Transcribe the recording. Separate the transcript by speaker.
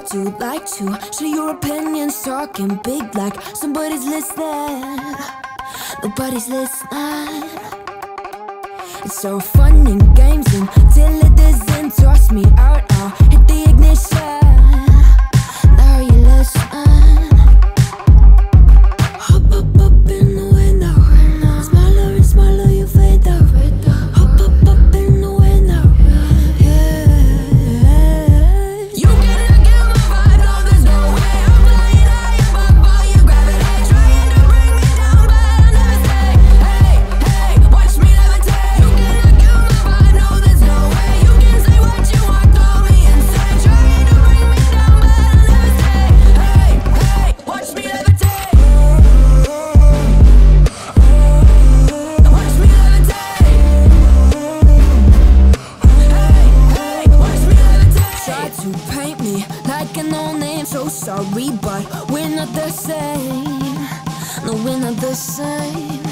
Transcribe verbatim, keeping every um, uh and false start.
Speaker 1: Would you like to share your opinions, talking big like somebody's listening? Nobody's listening. It's so fun and games until it doesn't. Toss me out, I'll hit the ignition. Now you listen. Hop up up in the window. Smaller and smaller you fade out. Hop up up in the window. Yeah. You cannot get my vibe, no there's no way. I'm flying high above all your gravity, trying to bring me down, but I'll never stay. Hey, hey, watch me levitate. You cannot get my vibe, no there's no way. You can say what you want, call me insane, trying to bring me down, but I'll never stay. Hey, hey, watch me levitate. Watch me levitate. Hey, hey, watch me levitate. Try to paint me like a no-name, so sorry, but we're not the same. No, we're not the same.